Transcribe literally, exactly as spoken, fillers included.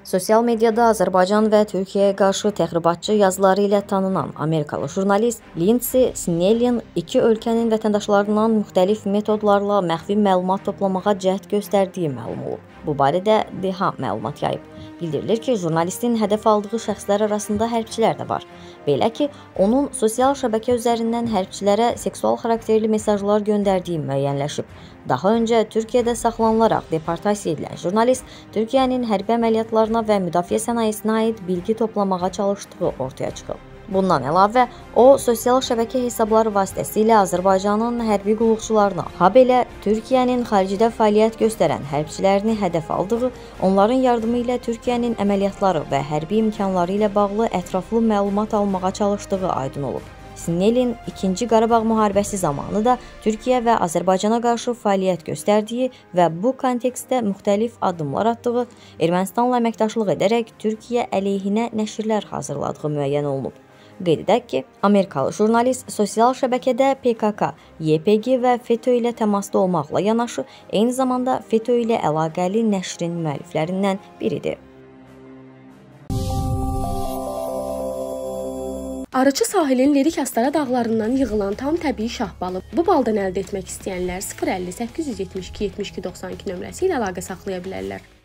Sosial mediada Azərbaycan və Türkiyəyə qarşı təxribatçı yazıları ilə tanınan Amerikalı jurnalist Lindsey Snellin iki ölkənin vətəndaşlarından müxtəlif metodlarla məxfi məlumat toplamağa cəhd göstərdiyi məlum olub. Bu barədə D H məlumat yayıb. Bildirilir ki, jurnalistin hədəf aldığı şəxslər arasında hərbçilər də var. Belə ki, onun sosial şəbəkə üzərindən hərbçilərə seksual xarakterli mesajlar göndərdiyi müəyyənləşib. Daha öncə Türkiyədə saxlanılaraq deportasiya edilən jurnalist Türkiyənin hərbi əməliyyatlarına və müdafiə sənayesinə aid bilgi toplamağa çalışdığı ortaya çıxıb. Bundan əlavə, o, sosial şəbəkə hesabları vasitəsilə Azərbaycanın hərbi qulluqçularına, habelə Türkiyənin xaricdə fəaliyyət göstərən hərbçilərini hədəf aldığı, onların yardımı ilə Türkiyənin əməliyyatları və hərbi imkanları ilə bağlı ətraflı məlumat almağa çalışdığı aydın olub. Snellin ikinci Qarabağ müharibəsi zamanı da Türkiyə və Azərbaycana qarşı fəaliyyət göstərdiyi və bu kontekstdə müxtəlif addımlar atdığı, Ermənistanla əməkdaşlıq edərək Türkiyə əleyhinə nəşrlər hazırladığı müəyyən olunub. Qeyd edək ki, Amerikalı jurnalist sosial şəbəkədə P K K, Y P G və FETÖ ilə təmasda olmaqla yanaşı, eyni zamanda FETÖ ilə əlaqəli nəşrin müəlliflərindən biridir. Arıçı sahilin Lirik Astara dağlarından yığılan tam təbii şah balı. Bu baldan əldə etmək istəyənlər sıfır əlli səkkiz yüz yetmiş iki yetmiş iki doxsan iki nömrəsi ilə əlaqə saxlaya bilərlər.